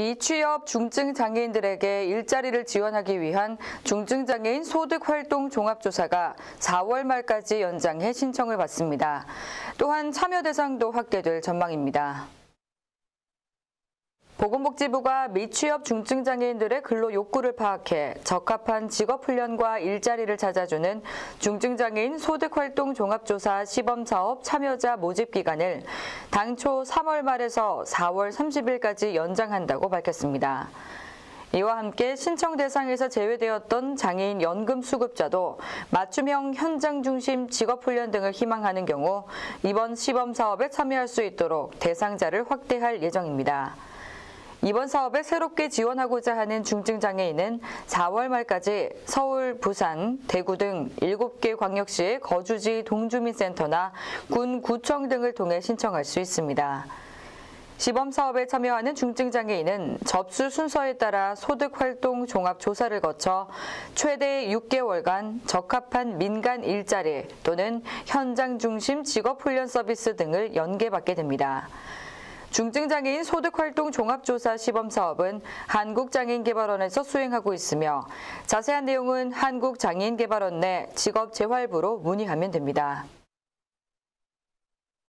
미취업 중증 장애인들에게 일자리를 지원하기 위한 중증장애인 소득활동 종합조사가 4월 말까지 연장해 신청을 받습니다. 또한 참여 대상도 확대될 전망입니다. 보건복지부가 미취업 중증장애인들의 근로 욕구를 파악해 적합한 직업훈련과 일자리를 찾아주는 중증장애인 소득활동 종합조사 시범사업 참여자 모집 기간을 당초 3월 말에서 4월 30일까지 연장한다고 밝혔습니다. 이와 함께 신청 대상에서 제외되었던 장애인 연금 수급자도 맞춤형 현장 중심 직업훈련 등을 희망하는 경우 이번 시범사업에 참여할 수 있도록 대상자를 확대할 예정입니다. 이번 사업에 새롭게 지원하고자 하는 중증장애인은 4월 말까지 서울, 부산, 대구 등 7개 광역시의 거주지 동주민센터나 군, 구청 등을 통해 신청할 수 있습니다. 시범사업에 참여하는 중증장애인은 접수 순서에 따라 소득활동 종합조사를 거쳐 최대 6개월간 적합한 민간 일자리 또는 현장 중심 직업훈련 서비스 등을 연계받게 됩니다. 중증장애인 소득활동 종합조사 시범사업은 한국장애인개발원에서 수행하고 있으며 자세한 내용은 한국장애인개발원 내 직업재활부로 문의하면 됩니다.